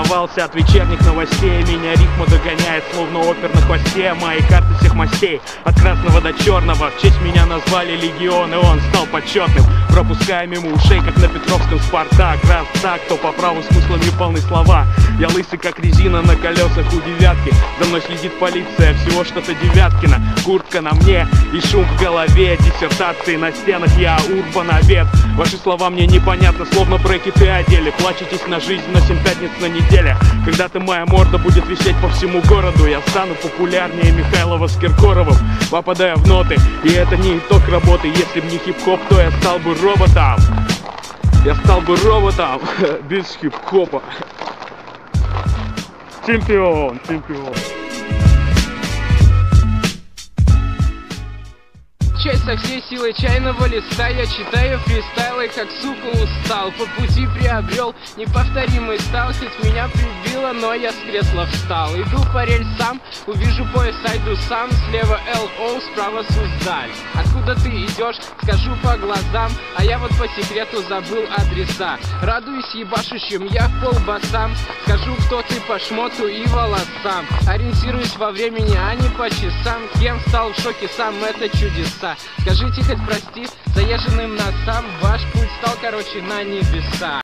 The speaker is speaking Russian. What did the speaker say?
оторвался от вечерних новостей. Меня ритма догоняет, словно опер на хвосте. Мои карты всех мастей, от красного до черного. В честь меня назвали легион, и он стал почетным. Пропуская мимо ушей, как на Петровском Спартак. Раз так, то по праву смыслом не полны слова. Я лысый, как резина на колесах у девятки. За мной следит полиция, всего что-то Девяткина. Куртка на мне и шум в голове. Диссертации на стенах, я урбановед. Ваши слова мне непонятны, словно брекеты одели. Плачетесь на жизнь, но 7 пятниц на неделе. Когда-то моя морда будет висеть по всему городу. Я стану популярнее Михайлова с Киркоровым. Попадая в ноты, и это не итог работы. Если б не хип-хоп, то я стал бы роботом. Я стал бы роботом без хип-хопа. Чемпион, чемпион. Часть со всей силой чайного листа я читаю фристайлы, как сука устал. По пути приобрел неповторимый стал. Хоть меня прибило, но я с кресла встал. Иду по рельсам, увижу поезд, сойду сам. Слева ЛО, справа Суздаль. Откуда ты идешь, скажу по глазам. А я вот по секрету забыл адреса. Радуюсь ебашущим, я в полбасам. Скажу, кто ты по шмоту и волосам. Ориентируюсь во времени, а не по часам. Кем стал в шоке сам, это чудеса. Скажите хоть прости заезженным носам. Ваш путь стал короче на небеса.